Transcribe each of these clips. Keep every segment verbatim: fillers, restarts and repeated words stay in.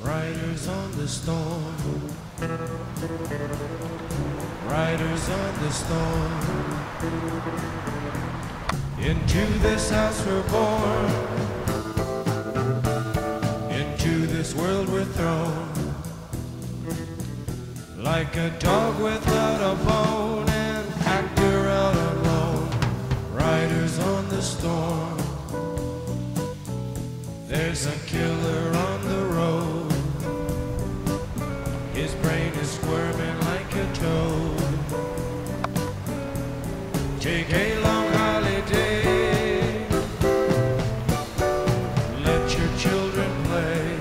Riders on the storm, riders on the storm. Into this house we're born, into this world we're thrown, like a dog without a bone, an actor out alone. Riders on the storm, there's a killer on the road. His brain is squirming like a toad. Take a long holiday, let your children play.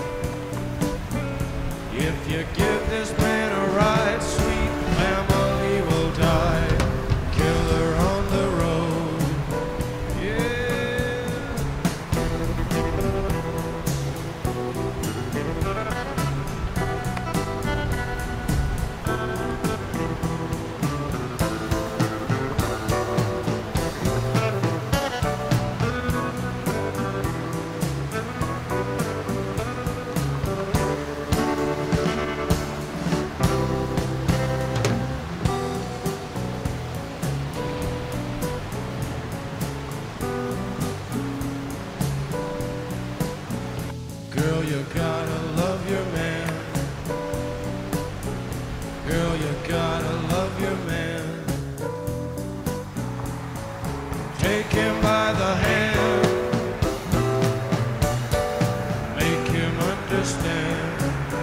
If you give this man a ride, sweet family will die. Killer on the road, yeah. Girl, you gotta love your man. Girl, you gotta love your man. Take him by the hand, make him understand.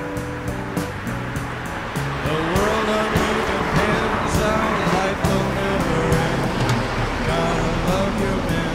The world on you depends, our life will never end. Gotta love your man.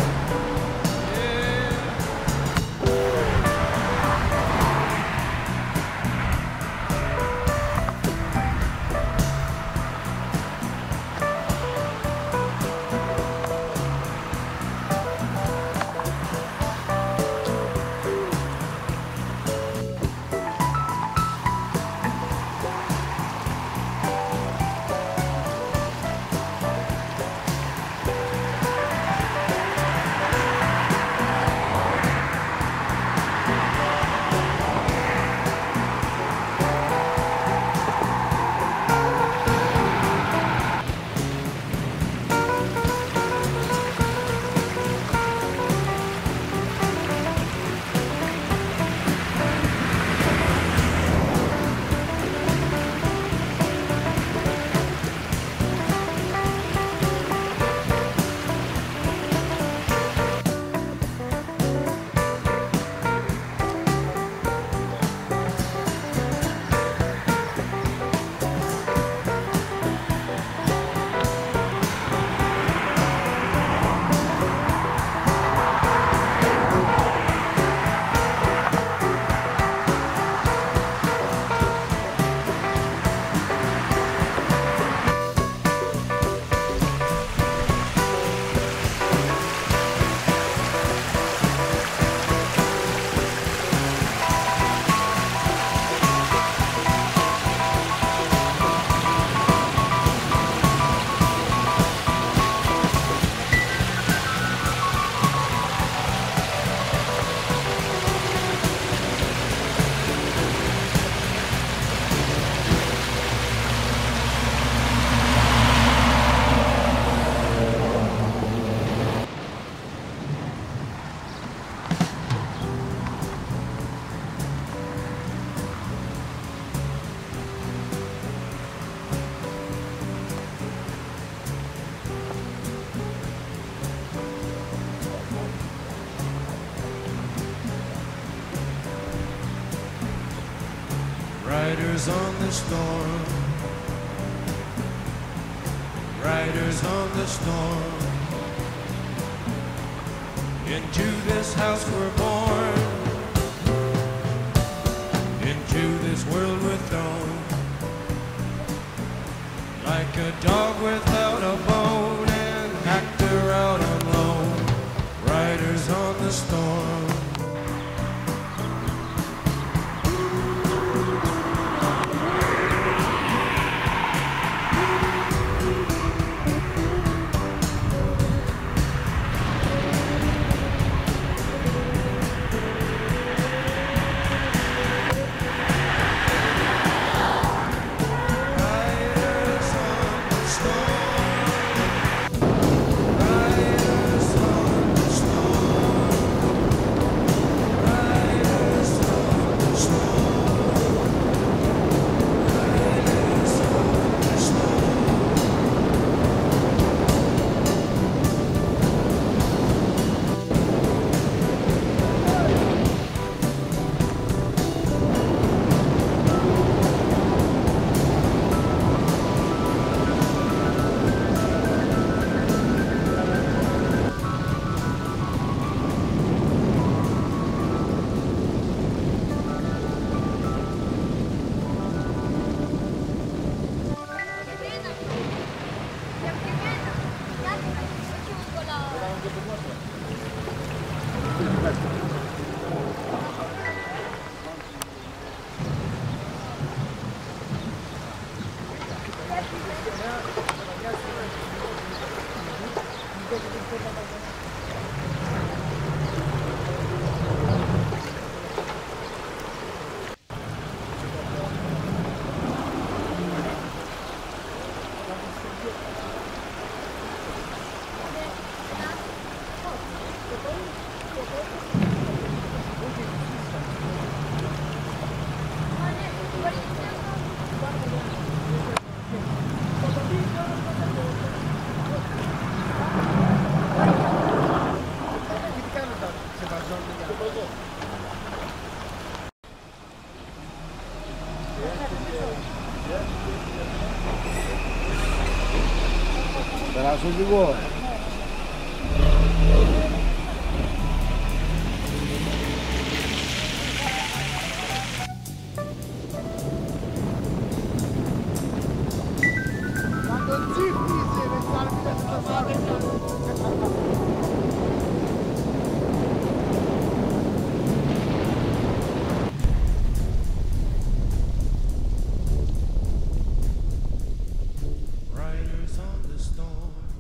Riders on the storm, riders on the storm. Into this house we're born, into this world we're thrown, like a dog without a bone, an actor out alone. Riders on the storm. Περάσω λίγο. Riders on the storm.